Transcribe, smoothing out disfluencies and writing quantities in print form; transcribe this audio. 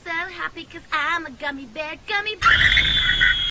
so happy 'cause I'm a gummy bear, gummy bear.